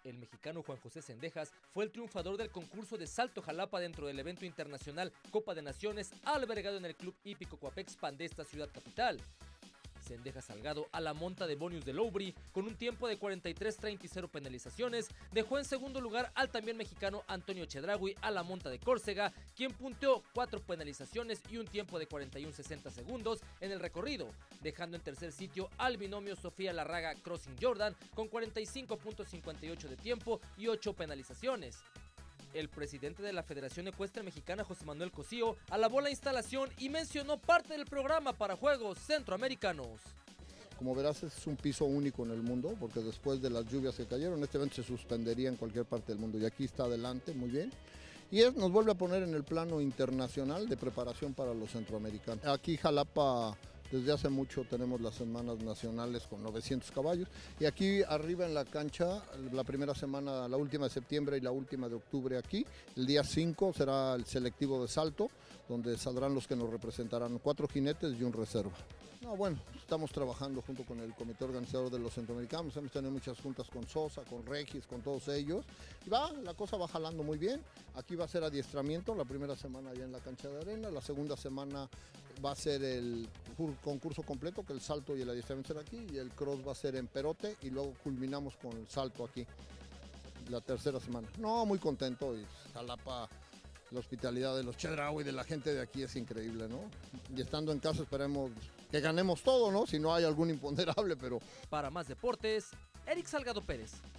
El mexicano Juan José Cendejas fue el triunfador del concurso de salto Jalapa dentro del evento internacional Copa de Naciones albergado en el Club Hípico Coapexpan de esta ciudad capital. Cendejas Salgado a la monta de Bonius de Lowry con un tiempo de 43.30 y 0 penalizaciones, dejó en segundo lugar al también mexicano Antonio Chedraui a la monta de Córcega, quien punteó 4 penalizaciones y un tiempo de 41.60 segundos en el recorrido, dejando en tercer sitio al binomio Sofía Larraga Crossing Jordan con 45.58 de tiempo y 8 penalizaciones. El presidente de la Federación Ecuestre Mexicana, José Manuel Cosío, alabó la instalación y mencionó parte del programa para Juegos Centroamericanos. Como verás, es un piso único en el mundo, porque después de las lluvias que cayeron, este evento se suspendería en cualquier parte del mundo, y aquí está adelante, muy bien. Y nos vuelve a poner en el plano internacional de preparación para los centroamericanos. Aquí Jalapa, desde hace mucho tenemos las semanas nacionales con 900 caballos, y aquí arriba en la cancha, la primera semana, la última de septiembre y la última de octubre aquí, el día 5 será el selectivo de salto, donde saldrán los que nos representarán, 4 jinetes y un reserva. No, bueno, estamos trabajando junto con el comité organizador de los centroamericanos, hemos tenido muchas juntas con Sosa, con Regis, con todos ellos, y la cosa va jalando muy bien. Aquí va a ser adiestramiento, la primera semana allá en la cancha de arena, la segunda semana va a ser el concurso completo, que el salto y el adiestramiento será aquí, y el cross va a ser en Perote, y luego culminamos con el salto aquí, la tercera semana. No, muy contento, y Jalapa, la hospitalidad de los Chedraui, de la gente de aquí es increíble, ¿no? Y estando en casa esperemos que ganemos todo, ¿no? Si no hay algún imponderable, pero... Para más deportes, Eric Salgado Pérez.